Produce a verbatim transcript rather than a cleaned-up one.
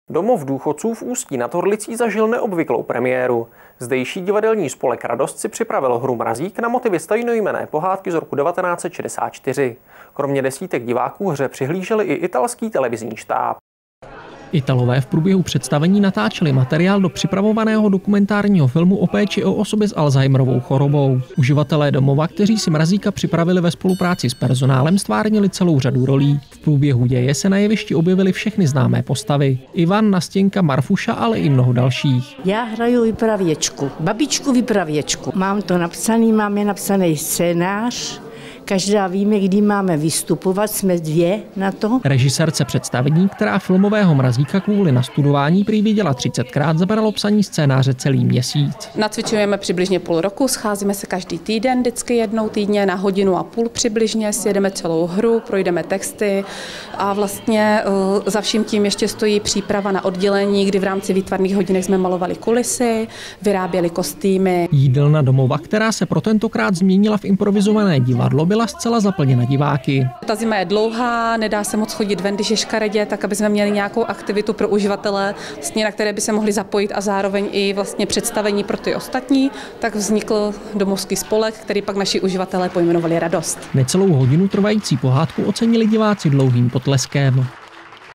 Domov důchodců v Ústí nad Orlicí zažil neobvyklou premiéru. Zdejší divadelní spolek Radost si připravil hru Mrazík na motivy stejnojmenné pohádky z roku devatenáct set šedesát čtyři. Kromě desítek diváků hře přihlíželi i italský televizní štáb. Italové v průběhu představení natáčeli materiál do připravovaného dokumentárního filmu o péči o osoby s Alzheimerovou chorobou. Uživatelé domova, kteří si Mrazíka připravili ve spolupráci s personálem, stvárnili celou řadu rolí. V průběhu děje se na jevišti objevily všechny známé postavy. Ivan, Nastěnka, Marfuša, ale i mnoho dalších. Já hraju vypravěčku, babičku vypravěčku. Mám to napsaný, máme napsaný scénář. Každá víme, kdy máme vystupovat, jsme dvě na to. Režisérce představení, která filmového Mrazíka kvůli nastudování prý viděla třicetkrát, zabralo psaní scénáře celý měsíc. Nacvičujeme přibližně půl roku, scházíme se každý týden, vždycky jednou týdně na hodinu a půl přibližně, sjedeme celou hru, projdeme texty a vlastně uh, za vším tím ještě stojí příprava na oddělení, kdy v rámci výtvarných hodinek jsme malovali kulisy, vyráběli kostýmy. Jídelna domova, která se pro tentokrát změnila v improvizované divadlo, byla zcela zaplněna diváky. Ta zima je dlouhá, nedá se moc chodit ven, když je škaredě, tak aby jsme měli nějakou aktivitu pro uživatele, vlastně, na které by se mohli zapojit a zároveň i vlastně představení pro ty ostatní, tak vznikl domovský spolek, který pak naši uživatelé pojmenovali Radost. Necelou hodinu trvající pohádku ocenili diváci dlouhým potleskem.